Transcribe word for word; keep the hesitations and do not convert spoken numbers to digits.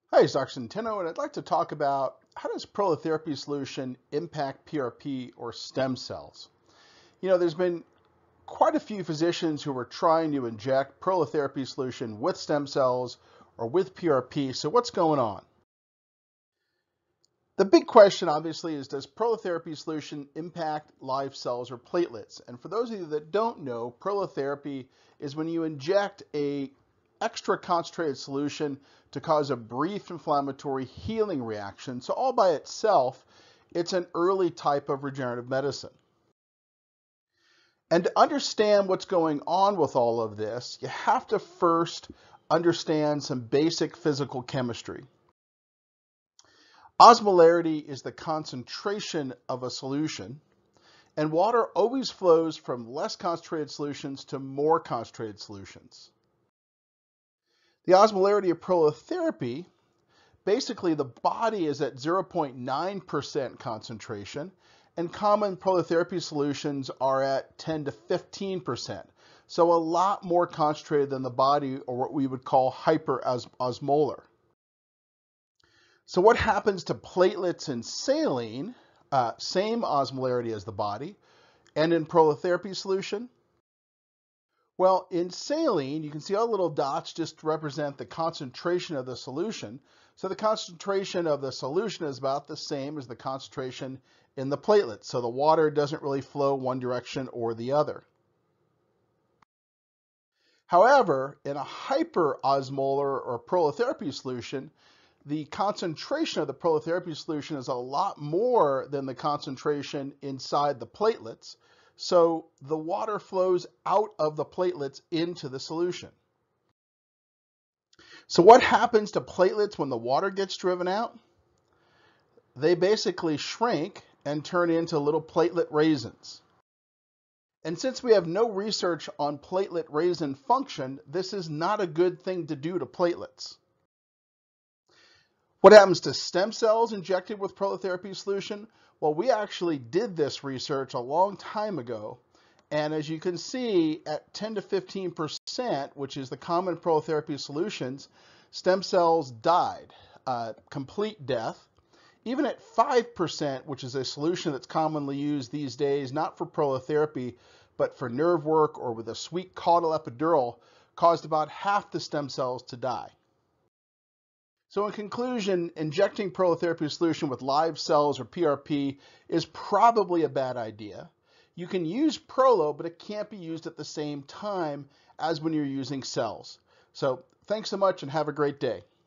Hi, it's Doctor Centeno, and I'd like to talk about how does prolotherapy solution impact P R P or stem cells? You know, there's been quite a few physicians who are trying to inject prolotherapy solution with stem cells or with P R P. So what's going on? The big question, obviously, is does prolotherapy solution impact live cells or platelets? And for those of you that don't know, prolotherapy is when you inject a extra concentrated solution to cause a brief inflammatory healing reaction. So all by itself, it's an early type of regenerative medicine. And to understand what's going on with all of this, you have to first understand some basic physical chemistry. Osmolarity is the concentration of a solution, and water always flows from less concentrated solutions to more concentrated solutions. The osmolarity of prolotherapy, basically the body is at zero point nine percent concentration, and common prolotherapy solutions are at ten to fifteen percent. So a lot more concentrated than the body, or what we would call hyperosmolar. So what happens to platelets in saline? Uh, same osmolarity as the body. And in prolotherapy solution? Well, in saline, you can see all the little dots just represent the concentration of the solution. So the concentration of the solution is about the same as the concentration in the platelets. So the water doesn't really flow one direction or the other. However, in a hyperosmolar or prolotherapy solution, the concentration of the prolotherapy solution is a lot more than the concentration inside the platelets. So the water flows out of the platelets into the solution. So what happens to platelets when the water gets driven out? They basically shrink and turn into little platelet raisins. And since we have no research on platelet raisin function, this is not a good thing to do to platelets. What happens to stem cells injected with prolotherapy solution? Well, we actually did this research a long time ago. And as you can see, at ten to fifteen percent, which is the common prolotherapy solutions, stem cells died, uh, complete death. Even at five percent, which is a solution that's commonly used these days, not for prolotherapy, but for nerve work or with a sweet caudal epidural, caused about half the stem cells to die. So in conclusion, injecting prolotherapy solution with live cells or P R P is probably a bad idea. You can use Prolo, but it can't be used at the same time as when you're using cells. So thanks so much and have a great day.